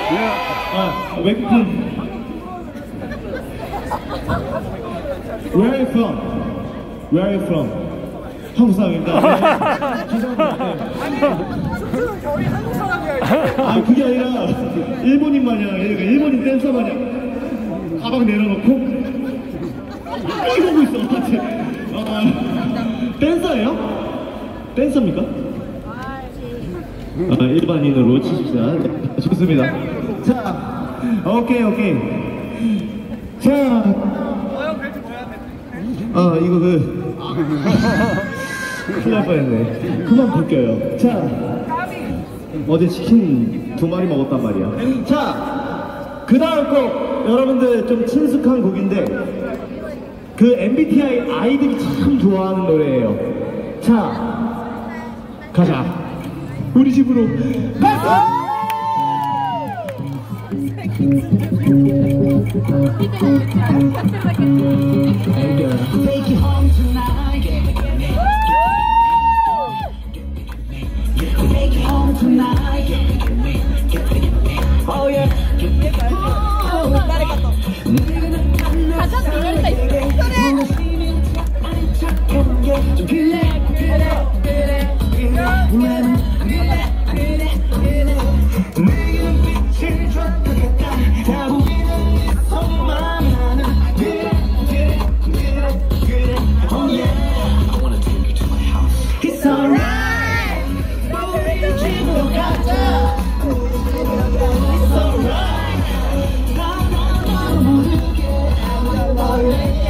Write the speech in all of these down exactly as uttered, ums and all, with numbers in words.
아, 외국인. Where are you from? Where are you from? 한국 사람입니다. 죄송합니다. 저희 한국 사람이야. 아, 그게 아니라 일본인 마냥, 일본인 댄서 마냥 가방 내려놓고 이러고 있어. 아, 댄서예요? 댄서입니까? 아, 일반인으로 치십시다. 좋습니다. 자, 오케이, 오케이. 자, 아, 이거 그 큰일 날 뻔했네. 그만 벗겨요. 자, 어제 치킨 두 마리 먹었단 말이야. 자, 그 다음 곡 여러분들 좀 친숙한 곡인데 그 엠비티아이 아이들이 참 좋아하는 노래예요. 자, 가자. 우리 집으로 가자. Take you home tonight. Take you home tonight. Oh yeah. 가자 들을 때 있어. 좀 그래 그래 그래 그래 그래 그래 내게 빛을 줬다겠다 다 보이는 속만 나는 그래 그래 그래 그래 Oh yeah I wanna take you to my house It's alright 우리 집으로 가자 It's alright 나도 모르게 아무도 모르게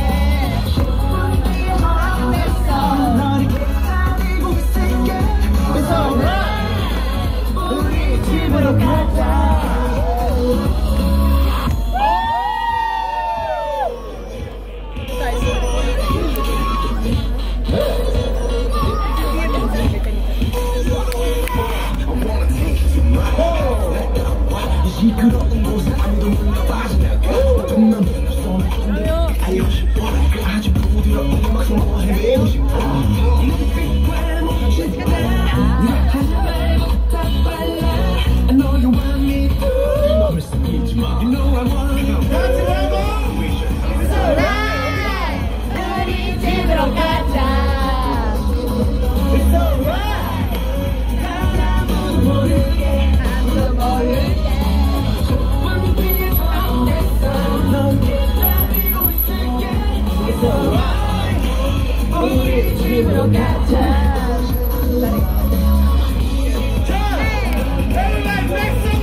시끄러운 곳에 아무도 몰라 빠져나가 넌 아유 아주 부드러운 음악 속으로 헤매고 싶어 I know you want me to 벌써 잊지 마 You know I want you 같이 하고 It's alright 우리 집으로 가자 It's alright 난 아무도 모르게 아무도 모르게 It's alright 우리 집으로 가자 Everybody make some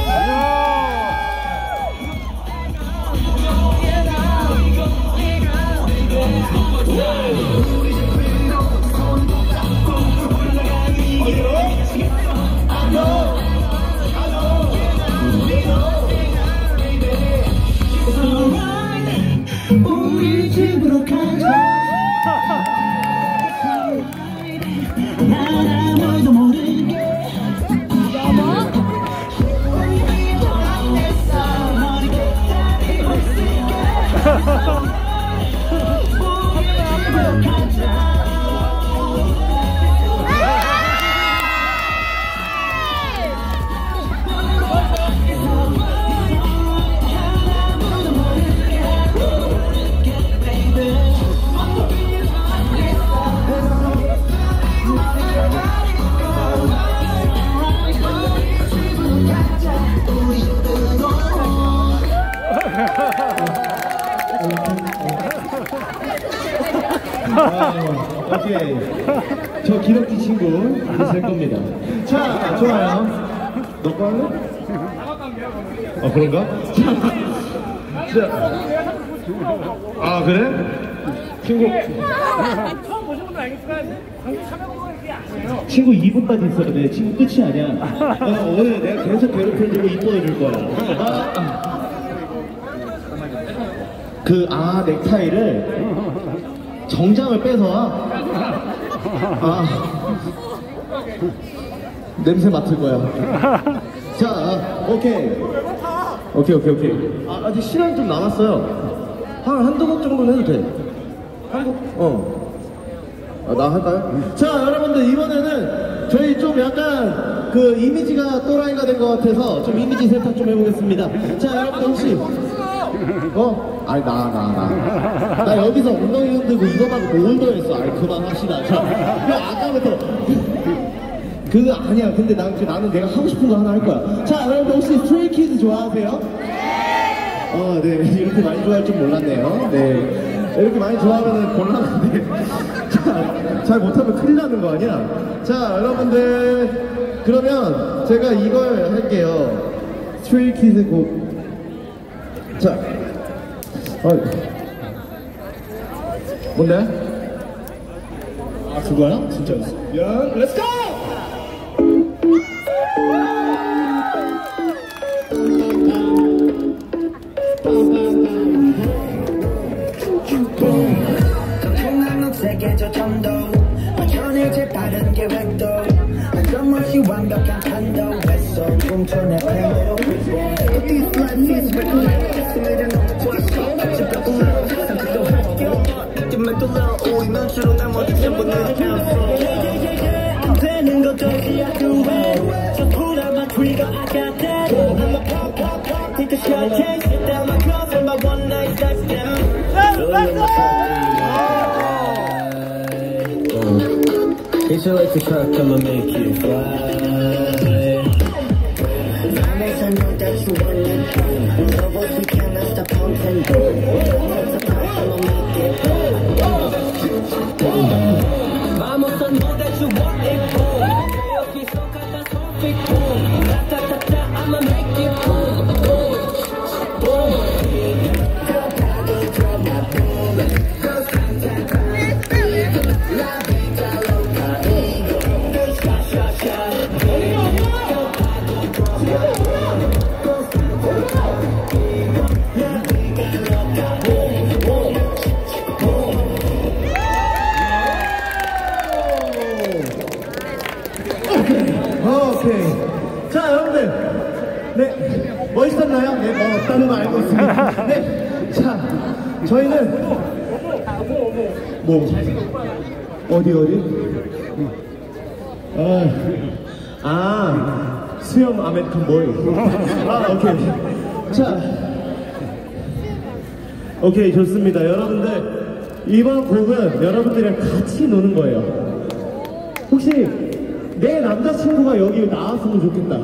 우리 집으로 가자 난 아무도 모르게 너를 기다리고 있을게 우리 집으로 가자 아, 오케이. 저 기럭지 친구 이제 될 겁니다. 자, 좋아요. 너 거 할래? 아, 그런가? 자, 아, 그래? 친구. 처음 보신 분들 알겠지만 방금 참여한 게 아니에요. 친구 이 분까지 있어야 돼. 친구 끝이 아니야. 어, 오늘 내가 계속 괴롭혀주고 이뻐해줄 거야. 아, 아. 그, 아, 넥타이를 정장을 빼서 아 냄새 맡을 거야. 자, 오케이 오케이 오케이 오케이. 아, 아직 시간 좀 남았어요. 한 한두 곡 정도는 해도 돼. 한 곡? 어. 아, 나 할까요? 자, 여러분들 이번에는 저희 좀 약간 그 이미지가 또라이가 된 것 같아서 좀 이미지 세탁 좀 해보겠습니다. 자, 여러분 혹시 어? 아니 나 나 나 나 여기서 엉덩이 흔들고 이거 말고 올더 했어. 아니 그만합시다. 자, 그 아까부터 그거 아니야. 근데 난, 그, 나는 내가 하고 싶은 거 하나 할 거야. 자, 여러분 혹시 스트레이키즈 좋아하세요? 어, 네. 이렇게 많이 좋아할 줄 몰랐네요. 네. 이렇게 많이 좋아하면 곤란한데. 자, 잘 못하면 큰일 나는 거 아니야? 자, 여러분들. 그러면 제가 이걸 할게요. 스트레이키즈 곡. 자. 어. 뭔데? 아, 그거야? 진짜였어. 야, 렛츠 고! 세계적 점도 전해질 빠른 계획도 한점없이 완벽한 판도 뱃속 훔쳐내 팬으로 This life is reckless 스미는 없어 같이 뼈도 상처도 할게요 이쯤에 또 나와 우리만 주로 나머지 전부 내 안 되는 것도 시야구해 저 불안한 트리거 I got that I'ma pop pop pop take a shot chase it down my cross and my one night stand down It's a like a truck, I'ma make you fly. I make I know that you want it. No what we cannot stop pumping. That's a part, I'ma make it. Vamos, I know that you want it. Chaos is so catastrophic. Ta ta ta ta, I'ma make it. Boom, boom. Drop my drop my boom. Go Santa. La vida loca. 오케이. 자, 여러분들. 네. 멋있었나요? 네, 뭐 없다는 거 알고 있습니다. 네. 자, 저희는. 뭐. 어디, 어디? 아, 아 수영 아메리칸 보이. 아, 오케이. 자. 오케이, 좋습니다. 여러분들. 이번 곡은 여러분들이랑 같이 노는 거예요. 혹시 내 남자친구가 여기 나왔으면 좋겠다.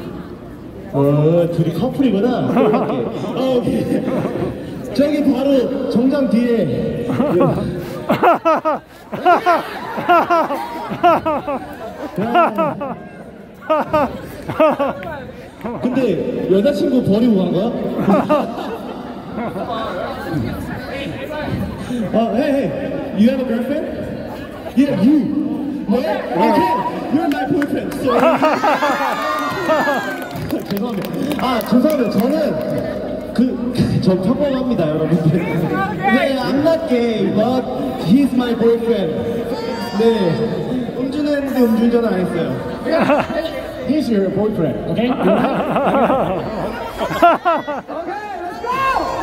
어, 둘이 커플이구나. 어, 오케이. 저기 바로 정장 뒤에. 근데 여자친구 버리고 간 거야? 어, hey, hey, you have a girlfriend? Yeah, you. 뭐? Okay, you're my boyfriend. So. 죄송합니다. 아, 죄송합니다. 저는 그, 저 평범합니다, 여러분들. 네, I'm not gay, but he's my boyfriend. 네, 음주했는데 음주운전 안 했어요. He's your boyfriend, okay? Okay, let's go!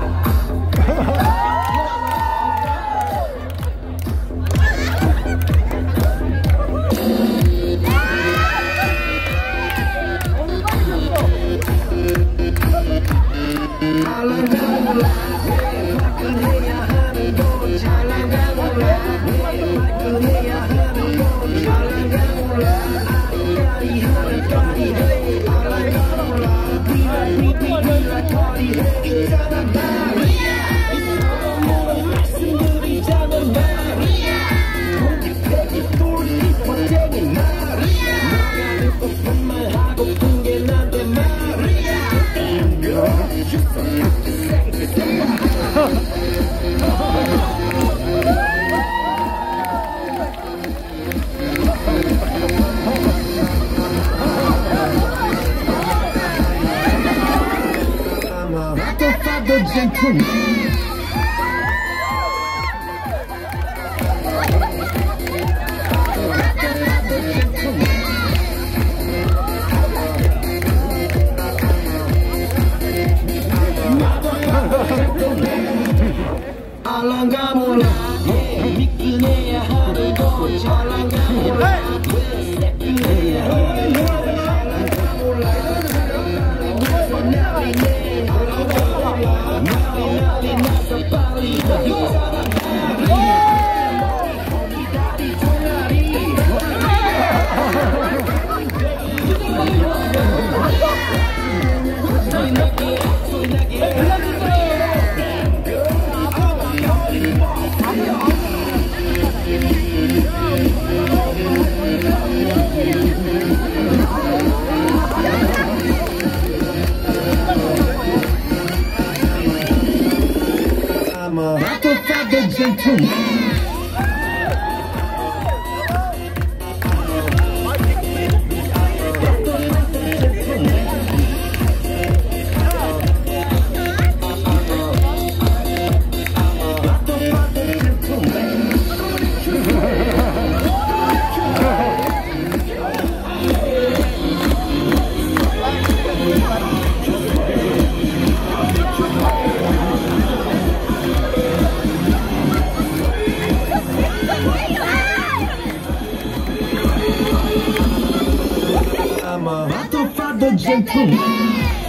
Gentleman. 알랑가 몰라 미끄네야 하루도 잘랑가 몰라 I'm a father gentleman. I'm a father gentleman.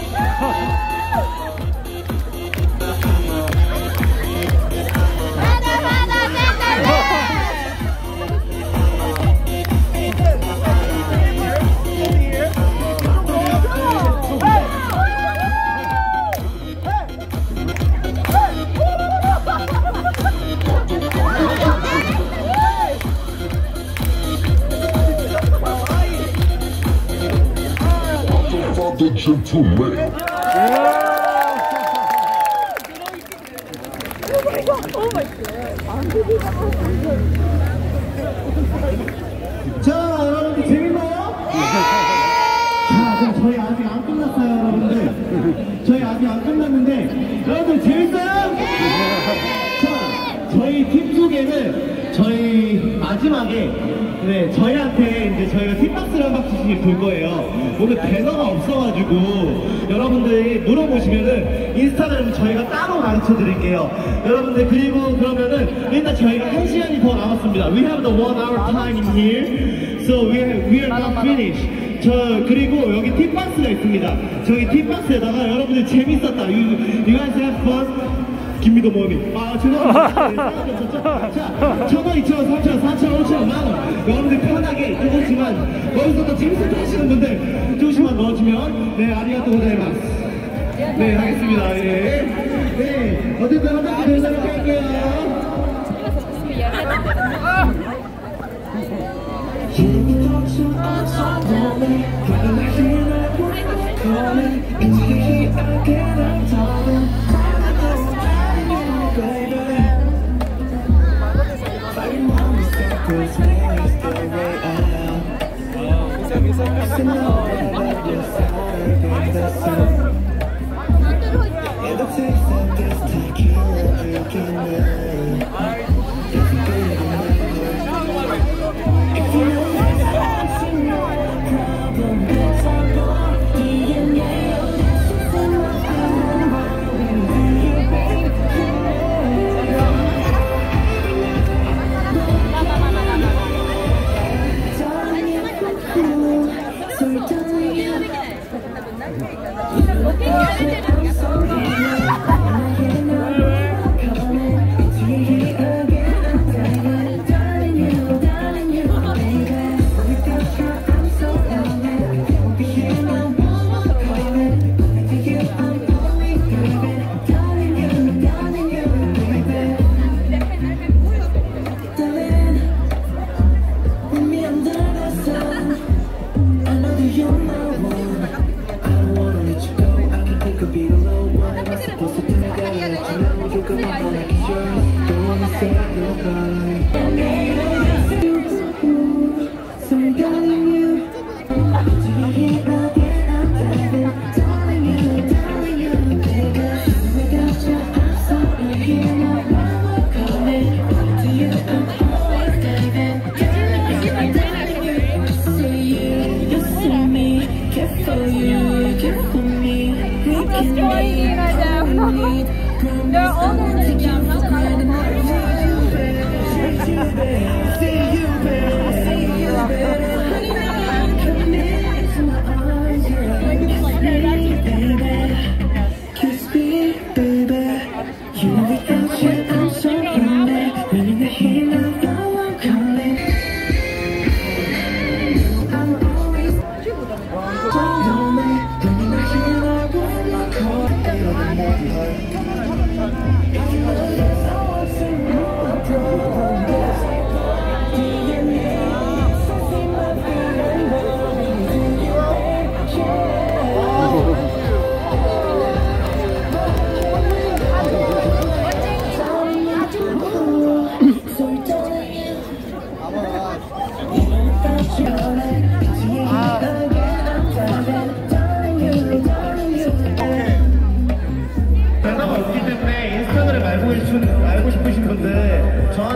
The gentleman. 자, 여러분들 재밌나요? 자, 그럼 저희 아직 안 끝났어요, 여러분들. 저희 아직 안 끝났는데 여러분들 재밌어요? 자, 저희 팀 속에는 저희 마지막에 네, 저희한테 이제 저희가 팁박스를 한 박스씩 돌 거예요. 오늘 배너가 없어가지고 여러분들이 물어보시면은 인스타그램 저희가 따로 가르쳐 드릴게요. 여러분들 그리고 그러면은 일단 저희가 한 시간이 더 남았습니다. We have the one hour time in here, so we are, we are not finished. 저 그리고 여기 팁박스가 있습니다. 저희 팁박스에다가 여러분들 재밌었다. You, you guys have fun? 김미도 모니. 아, 죄송합니다. 자, 천 원, 이천 원, 삼천 원, 사천 원, 오천 원, 만 원. 여러분들 편하게 조금씩만, 거기서 더 재밌었다 하시는 분들 조금씩만 넣어주면, 네, 아리가또 고자이마스. 네, 하겠습니다. 예. 네, 어쨌든 한 바퀴 돌도록 할게요.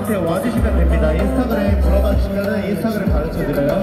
저한테 와주시면 됩니다. 인스타그램 물어봐 주시면 인스타그램 가르쳐드려요.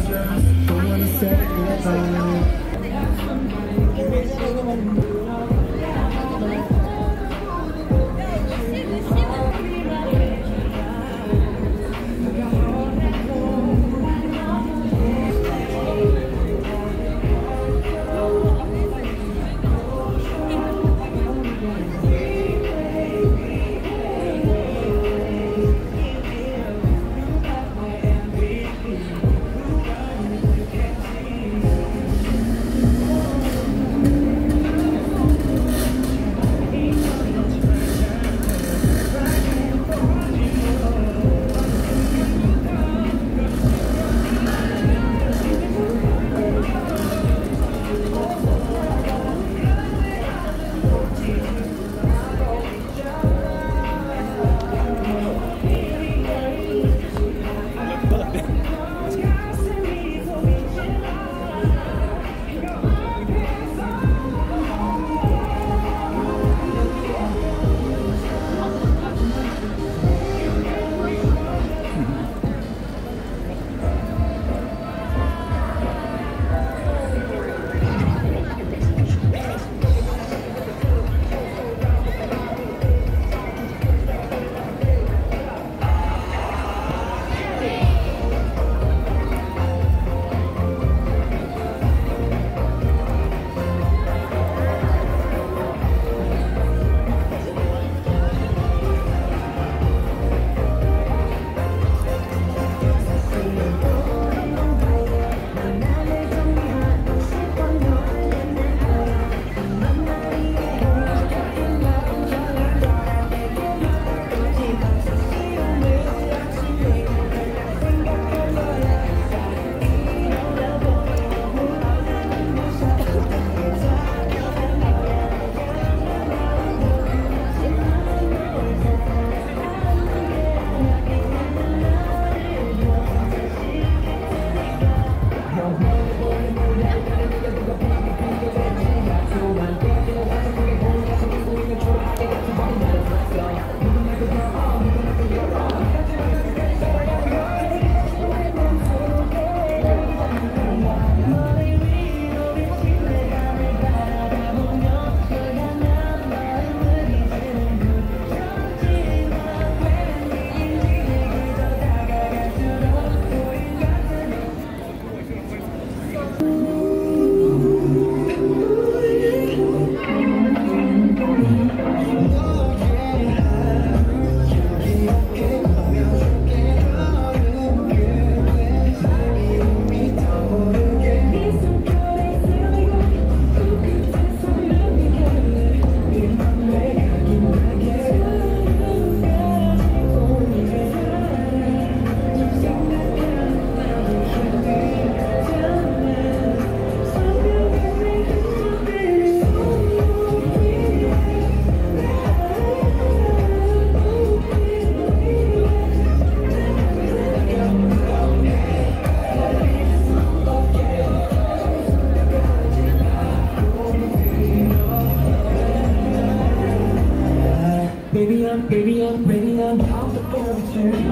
Baby, I'm, baby, I'm, baby, I'm out the furniture.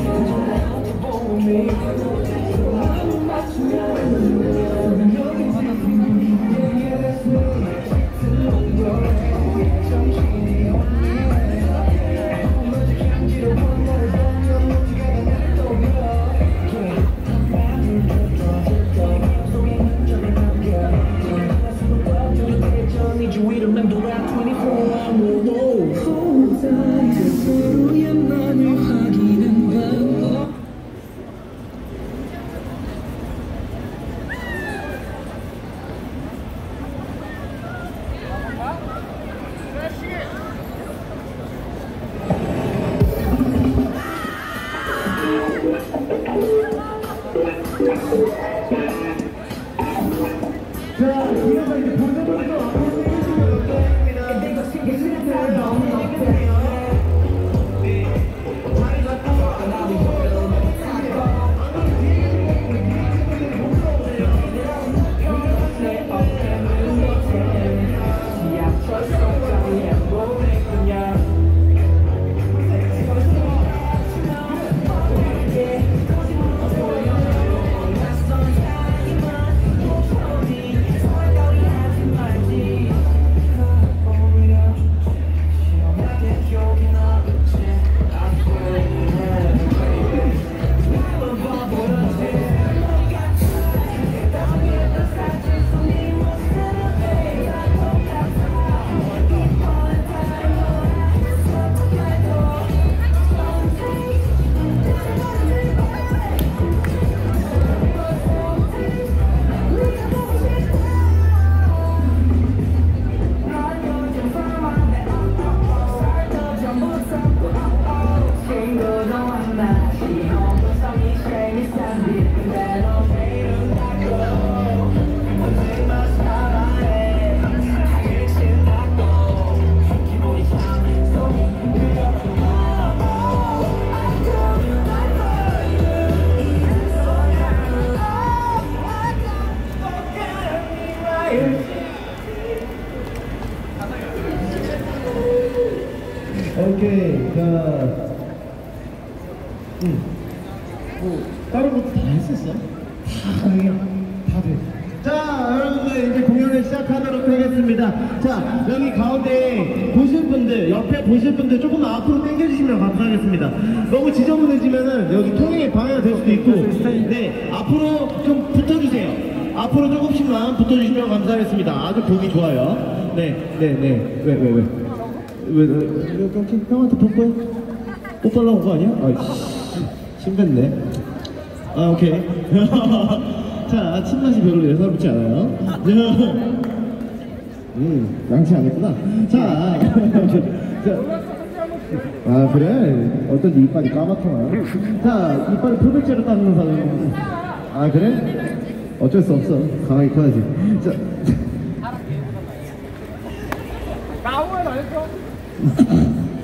Need you to remember that twenty-four 자, 뒤에서 이제 본격적으로 오케이. 자, 응. 뭐 다른 것도 다 했었어? 다 그냥 다 돼. 자, 여러분들 이제 공연을 시작하도록 하겠습니다. 자, 여기 가운데 보실 분들, 옆에 보실 분들 조금 앞으로 당겨주시면 감사하겠습니다. 너무 지저분해지면은 여기 통행에 방해가 될 수도 있고, 네, 앞으로 좀 붙어주세요. 앞으로 조금씩만 붙어주시면 감사하겠습니다. 아주 보기 좋아요. 네, 네, 네. 왜, 왜, 왜? 왜, 왜, 왜, 형한테 뽀뽀해? 뽀뽀하려고 온 거 아니야? 아이씨, 심했네. 아, 오케이. 자, 침맛이 별로 예사롭지 않아요. 음, 양치 안 했구나. 자, 자. 아, 그래? 어쩐지 이빨이 까맣구나. 자, 이빨을 표백제로 닦는 사람. 아, 그래? 어쩔 수 없어. 강하게 커야지. 자. 나오면 안 했어.